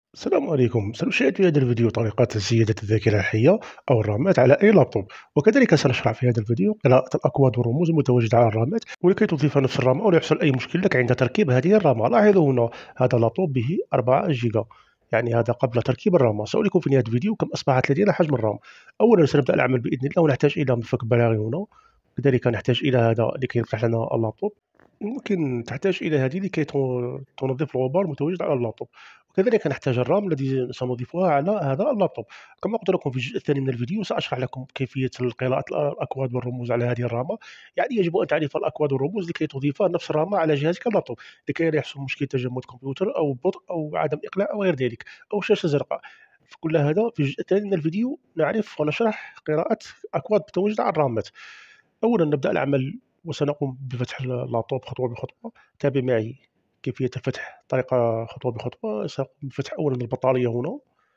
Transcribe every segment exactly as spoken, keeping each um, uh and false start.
السلام عليكم. سنشاهد في هذا الفيديو طريقة زيادة الذاكرة الحية أو الرامات على أي لابتوب، وكذلك سنشرح في هذا الفيديو قراءة الأكواد والرموز المتواجدة على الرامات ولكي تضيف نفس الرامة ولا يحصل أي مشكل لك عند تركيب هذه الرامة. لاحظوا هنا هذا اللابتوب به أربعة جيجا، يعني هذا قبل تركيب الرامة. سأريكم في نهاية الفيديو كم أصبحت لدينا حجم الرام. أولا سنبدأ العمل بإذن الله، ونحتاج إلى مفك براغي هنا، كذلك نحتاج إلى هذا لكي يفتح لنا اللابتوب. ممكن تحتاج إلى هذه لكي تنظف الغبار المتواجد على اللابتوب، وكذلك نحتاج الرام الذي سنضيفها على هذا اللابتوب. كما قلت لكم في الجزء الثاني من الفيديو سأشرح لكم كيفية قراءة الأكواد والرموز على هذه الرامة. يعني يجب أن تعرف الأكواد والرموز لكي تضيف نفس الرامة على جهازك اللابتوب، لكي لا يحصل مشكل تجمد الكمبيوتر أو بطء أو عدم إقلاع أو غير ذلك أو شاشة زرقاء. في كل هذا في الجزء الثاني من الفيديو نعرف ونشرح قراءة أكواد متواجدة على الرامات. أولا نبدأ العمل وسنقوم بفتح اللابتوب خطوة بخطوة. تابع معي كيفية الفتح طريقة خطوة بخطوة. سنقوم بفتح أولا البطارية هنا،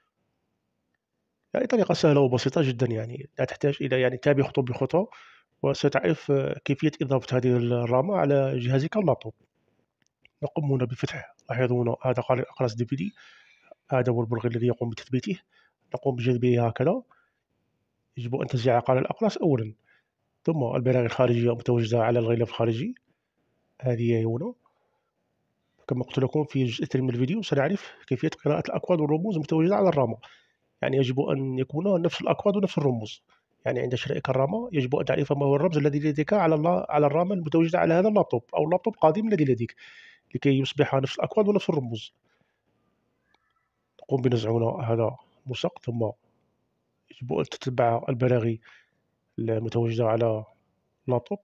يعني طريقة سهلة وبسيطة جدا، يعني لا تحتاج إلى يعني تابع خطوة بخطوة وستعرف كيفية إضافة هذه الرامة على جهازك اللابتوب. نقوم هنا بفتح. لاحظوا هنا هذا قارئ الأقراص دي في دي، هذا هو البرغي الذي يقوم بتثبيته. نقوم بجذبه هكذا. يجب أن تنزع قارئ الأقراص أولا، ثم البراغي الخارجية متواجدة على الغلاف الخارجي، هذه هي هنا. كما قلت لكم في الجزء الثاني من الفيديو سنعرف كيفية قراءة الأكواد والرموز المتواجدة على الرامة. يعني يجب أن يكون نفس الأكواد ونفس الرموز. يعني عند شرائك الرامة يجب أن تعرف ما هو الرمز الذي لديك على الله على الرامة المتواجدة على هذا اللابتوب أو اللابتوب القادم الذي لديك، لكي يصبح نفس الأكواد ونفس الرموز. نقوم بنزع هنا هذا الملصق، ثم يجب أن تتبع البراغي المتواجدة على اللابتوب،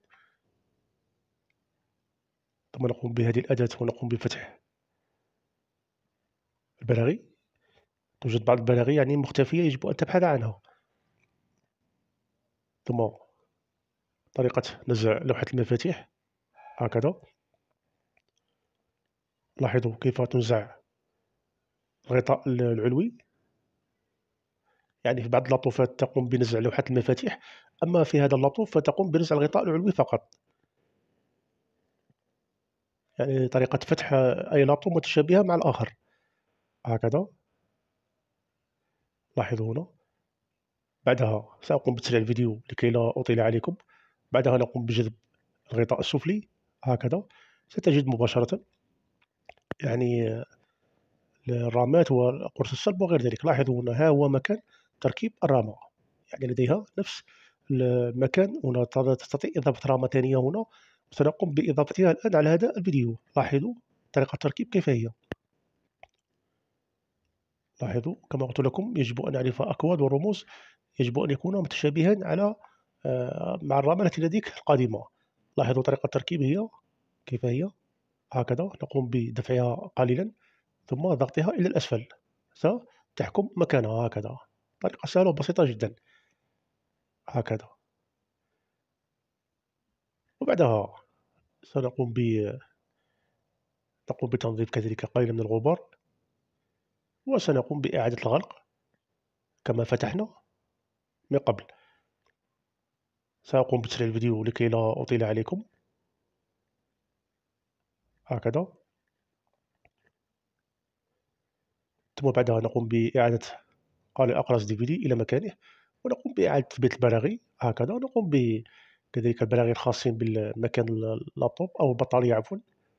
ثم نقوم بهذه الأداة ونقوم بفتح البراغي. توجد بعض البراغي يعني مختفية، يجب أن تبحث عنها. ثم طريقة نزع لوحة المفاتيح هكذا. لاحظوا كيف تنزع الغطاء العلوي. يعني في بعض اللابتوبات تقوم بنزع لوحة المفاتيح، أما في هذا اللابتوب فتقوم بنزع الغطاء العلوي فقط. يعني طريقة فتح أي لابتوب متشابهة مع الآخر هكذا. لاحظوا هنا. بعدها سأقوم بتسريع الفيديو لكي لا أطيل عليكم. بعدها نقوم بجذب الغطاء السفلي هكذا. ستجد مباشرة يعني الرامات وقرص الصلب وغير ذلك. لاحظوا هنا ها هو مكان تركيب الرامة، يعني لديها نفس المكان. هنا تستطيع إضافة رامة ثانية هنا، وسنقوم بإضافتها الآن على هذا الفيديو. لاحظوا طريقة التركيب كيف هي. لاحظوا كما قلت لكم يجب أن نعرف أكواد والرموز، يجب أن يكون متشابها على آه، مع الرامة التي لديك القادمة. لاحظوا طريقة التركيب هي كيف هي هكذا. نقوم بدفعها قليلا ثم ضغطها إلى الأسفل، ستحكم مكانها هكذا. طريقة سهلة وبسيطة جدا هكذا. وبعدها سنقوم ب نقوم بتنظيف كذلك قليلا من الغبار، وسنقوم بإعادة الغلق كما فتحنا من قبل. سأقوم بتسريع الفيديو لكي لا أطيل عليكم هكذا. ثم بعدها نقوم بإعادة قارئ الأقراص دي في دي إلى مكانه، ونقوم بإعادة تثبيت البراغي هكذا. نقوم بكذلك البراغي الخاصين بالمكان اللابتوب أو البطارية عفوا.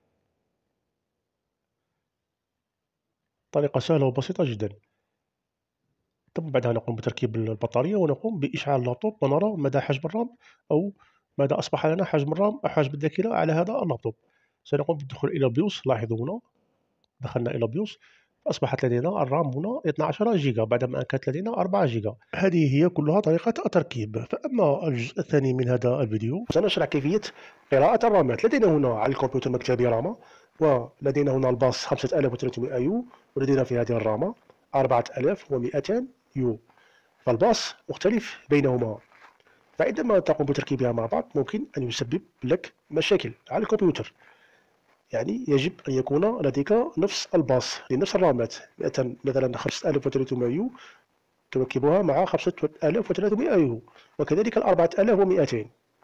طريقة سهلة وبسيطة جدا. ثم بعدها نقوم بتركيب البطارية ونقوم بإشعال اللابتوب ونرى مدى حجم الرام أو ماذا أصبح لنا حجم الرام أو حجم الذاكرة على هذا اللابتوب. سنقوم بالدخول إلى بيوس. لاحظوا هنا دخلنا إلى بيوس، أصبحت لدينا الرام هنا اثنا عشر جيجا بعدما كانت لدينا أربعة جيجا. هذه هي كلها طريقة التركيب. فأما الجزء الثاني من هذا الفيديو سنشرح كيفية قراءة الرامات. لدينا هنا على الكمبيوتر المكتبي رامة، ولدينا هنا الباص خمسة آلاف وثلاثمائة يو، ولدينا في هذه الرامة أربعة آلاف ومئتين يو. فالباص مختلف بينهما، فعندما تقوم بتركيبها مع بعض ممكن أن يسبب لك مشاكل على الكمبيوتر. يعني يجب أن يكون لديك نفس الباص لنفس الرامات، مثلا خمسة آلاف وثلاثمائة يو تركبها مع خمسة آلاف وثلاثمائة يو، وكذلك الأربعة آلاف ومئتين.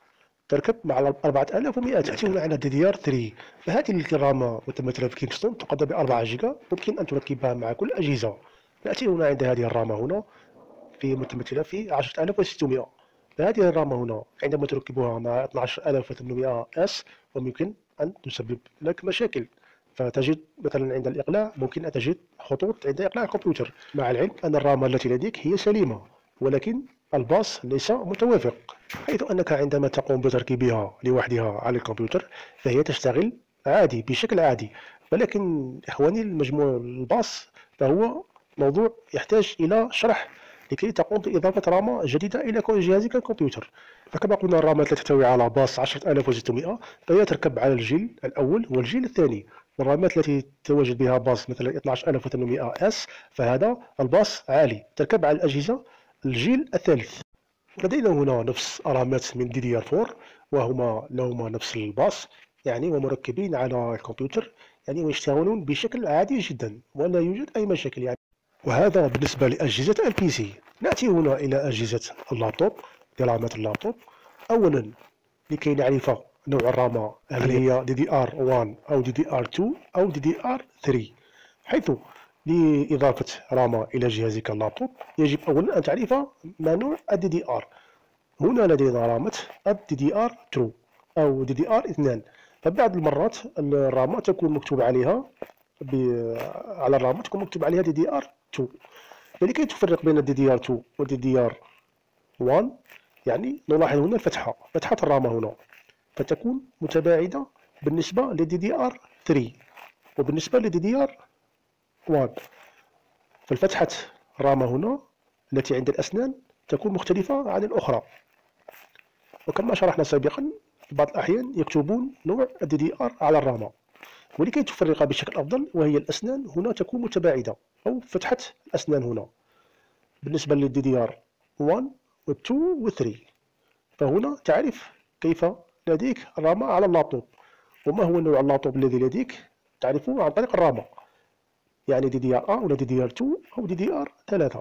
تركب مع أربعة آلاف ومئتين. تأتي هنا عندنا دي دي ار ثلاثة، فهذه الرامة متمثلة في كينغستون تقدر ب أربعة جيجا، ممكن أن تركبها مع كل الأجهزة. نأتي هنا عند هذه الرامة هنا في متمثلة في عشرة آلاف وستمئة، فهذه الرامة هنا عندما تركبها مع اثنا عشر ألف وثمانمئة اس وممكن أن تسبب لك مشاكل، فتجد مثلا عند الإقلاع ممكن أن تجد خطوط عند إقلاع الكمبيوتر، مع العلم أن الرامة التي لديك هي سليمة ولكن الباص ليس متوافق، حيث أنك عندما تقوم بتركيبها لوحدها على الكمبيوتر فهي تشتغل عادي بشكل عادي، ولكن إخواني المجموع الباص فهو موضوع يحتاج إلى شرح لكي تقوم بإضافة رامة جديدة إلى جهازك الكمبيوتر. فكما قلنا الرامات التي تحتوي على باص عشرة آلاف وستمئة فهي تركب على الجيل الأول والجيل الثاني، والرامات التي تواجد بها باص مثلا اثنا عشر ألف وثمانمئة اس فهذا الباص عالي تركب على الأجهزة الجيل الثالث. لدينا هنا نفس رامات من دي دي ار أربعة وهما لهما نفس الباص يعني ومركبين على الكمبيوتر يعني ويشتغلون بشكل عادي جدا ولا يوجد أي مشاكل يعني. وهذا بالنسبة لأجهزة البي سي. نأتي هنا إلى أجهزة اللابتوب، رامات اللابتوب. أولا لكي نعرف نوع الرامة هل هي دي دي ار واحد أو دي دي ار اثنين أو دي دي ار ثلاثة، حيث لإضافة رامة إلى جهازك اللابتوب يجب أولا أن تعرف ما نوع الدي دي ار. هنا لدينا رامة الدي دي ار اثنين أو دي دي ار اثنين، فبعض المرات الرامة تكون مكتوب عليها على الرامة تكون مكتوب عليها دي دي ار اثنين، فلكي تفرق بين الدي دي ار اثنين والدي دي ار واحد يعني نلاحظ هنا الفتحة، فتحة الرامة هنا فتكون متباعدة بالنسبة لدي دي ار ثلاثة وبالنسبة لدي دي ار واحد، فالفتحة الرامة هنا التي عند الأسنان تكون مختلفة عن الأخرى. وكما شرحنا سابقا في بعض الأحيان يكتبون نوع الدي دي ار على الرامة، ولكي تفرق بشكل أفضل وهي الأسنان هنا تكون متباعدة أو فتحة الأسنان هنا بالنسبة للدي دي ار واحد و اثنين و ثلاثة، فهنا تعرف كيف لديك رامة على اللابتوب وما هو نوع اللابتوب الذي لديك تعرفه عن طريق الرامة، يعني دي دي ار أو دي دي ار اثنين أو دي دي ار ثلاثة.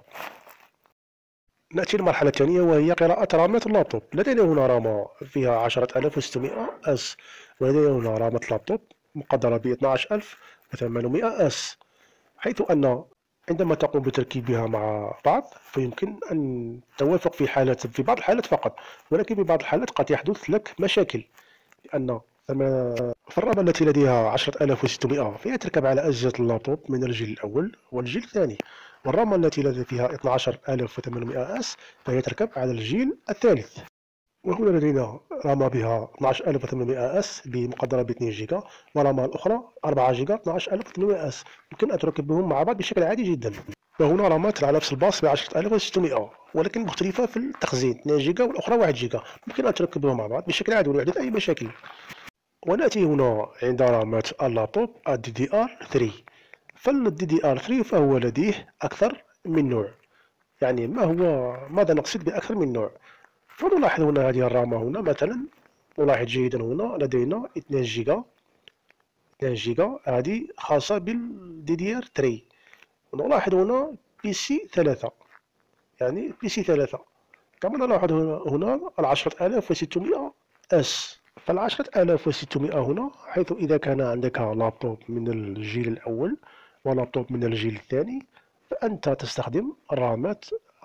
نأتي للمرحلة الثانية وهي قراءة رامات اللابتوب. لدينا هنا رامة فيها عشرة آلاف وستمئة اس ولدينا هنا رامة لابتوب مقدرة ب اثنا عشر ألف وثمانمئة اس، حيث أن عندما تقوم بتركيبها مع بعض فيمكن أن توافق في حالات في بعض الحالات فقط، ولكن في بعض الحالات قد يحدث لك مشاكل، لأن فالرامة التي لديها عشرة آلاف وستمئة فهي تركب على أجهزة اللابتوب من الجيل الأول والجيل الثاني، والرامة التي لدي فيها اثنا عشر ألف وثمانمئة اس فهي تركب على الجيل الثالث. وهنا لدينا رامة بها اثنا عشر ألف وثمانمئة اس بمقدرة ب اثنين جيجا، ورامة الأخرى أربعة جيجا اثنا عشر ألف وثمانمئة اس، يمكن أن تركبهم مع بعض بشكل عادي جدا. وهنا رامات على نفس الباص ب عشرة آلاف وستمئة ولكن مختلفة في التخزين، اثنين جيجا والأخرى واحد جيجا، ممكن أن تركبهم مع بعض بشكل عادي ولا يحدث أي مشاكل. ونأتي هنا عند رامات اللابتوب الدي دي ار ثلاثة، فالدي دي ار ثلاثة فهو لديه أكثر من نوع. يعني ما هو ماذا نقصد بأكثر من نوع؟ فنلاحظ هنا هذه الرامة هنا مثلا، نلاحظ جيدا هنا لدينا اثنين جيجا اثنين جيجا هذه خاصة بالدي دي ار ثلاثة، ونلاحظ هنا بي سي ثلاثة يعني بي سي ثلاثة، كما نلاحظ هنا العشرة آلاف وستمئة اس. فالعشرة آلاف وستمئة هنا حيث إذا كان عندك لابتوب من الجيل الأول ولابتوب من الجيل الثاني فأنت تستخدم الرامات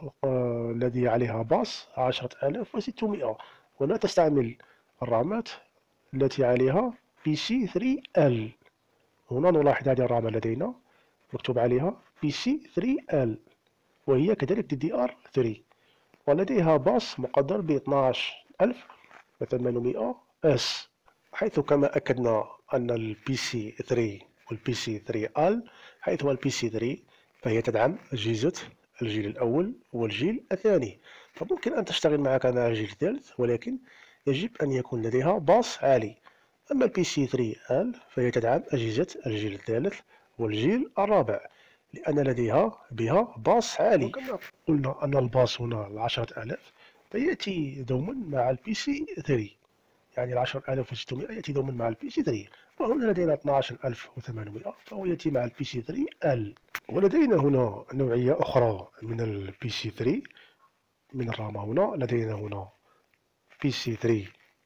الذي عليها باص عشرة آلاف وستمئة، ولا تستعمل الرامات التي عليها بي سي ثلاثة إل. هنا نلاحظ هذه الرامة لدينا مكتوب عليها بي سي ثلاثة إل وهي كذلك دي دي ار ثلاثة، ولديها باص مقدر ب اثنا عشر ألف وثمانمئة اس، حيث كما أكدنا أن البي سي ثلاثة والبي سي ثلاثة إل حيث البي سي ثلاثة فهي تدعم أجهزة الجيل الأول والجيل الثاني، فممكن أن تشتغل معك مع الجيل الثالث ولكن يجب أن يكون لديها باص عالي. أما البي سي ثلاثة إل فهي تدعم أجهزة الجيل الثالث والجيل الرابع لأن لديها بها باص عالي. وكما قلنا أن الباص هنا العشرة آلاف فيأتي دوما مع البي سي ثلاثة، يعني العشرة آلاف وستمئة يأتي دوما مع البي سي ثلاثة، وهنا لدينا اثنا عشر ألف وثمانمئة فهو يأتي مع البي سي ثلاثة إل. ولدينا هنا نوعية أخرى من البي سي ثلاثة من الرامة، هنا لدينا هنا بي سي ثلاثة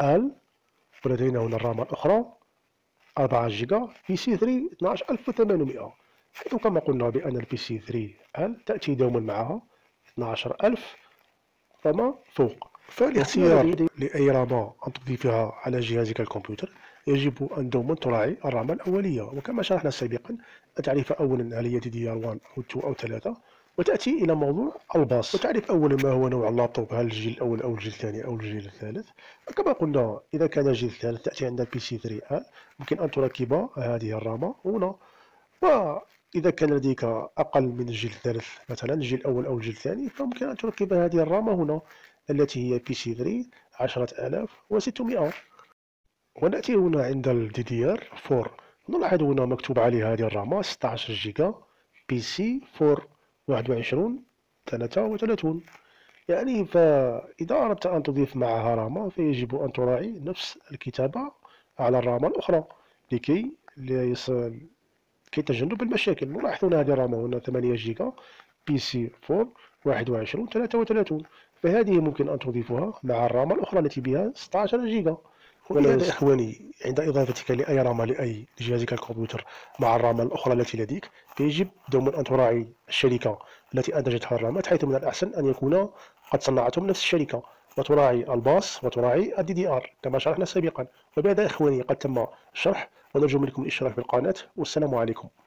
آل، ولدينا هنا الرامة الأخرى أربعة جيجا، بي سي ثلاثة اثناش ألف وثمانمائة، حيث كما قلنا بأن البي سي ثلاثة آل تأتي دوما معها اثناش ألف فما فوق. فالاختيار لأي رامة أن تضيفها على جهازك الكمبيوتر يجب أن دوما تراعي الرامة الأولية، وكما شرحنا سابقا تعرف أولا هل هي دي دي ار واحد أو اثنين أو ثلاثة، وتأتي إلى موضوع الباص وتعرف أولا ما هو نوع اللابتوب، هل الجيل الأول أو الجيل الثاني أو الجيل الثالث. وكما قلنا إذا كان الجيل الثالث تأتي عند البي سي ثلاثة آل، ممكن أن تركب هذه الرامة هنا. وإذا كان لديك أقل من الجيل الثالث، مثلا الجيل الأول أو الجيل الثاني، فممكن أن تركب هذه الرامة هنا التي هي بي سي ثلاثة عشرة آلاف وستمائة. ونأتي هنا عند ال دي دي ار أربعة، نلاحظ هنا مكتوب عليه هذه الرامة ستة عشر جيجا، بي سي أربعة واحد وعشرين ثلاثة وثلاثين. يعني فإذا أردت أن تضيف معها رامة فيجب أن تراعي نفس الكتابة على الرامة الأخرى لكي لا يصل كي تجنب المشاكل. نلاحظ هنا هذه الرامة هنا ثمانية جيجا، بي سي أربعة واحد وعشرين ثلاثة وثلاثين، فهذه ممكن أن تضيفها مع الرامة الأخرى التي بها ستة عشر جيجا. ولهذا إخواني، عند إضافتك لأي رامة لأي جهازك الكمبيوتر مع الرامة الأخرى التي لديك، فيجب دوما أن تراعي الشركة التي أنتجتها الرامات، حيث من الأحسن أن يكون قد صنعتهم نفس الشركة، وتراعي الباص وتراعي الدي دي ار كما شرحنا سابقا. وبهذا إخواني قد تم الشرح، ونرجو منكم الاشتراك في القناة، والسلام عليكم.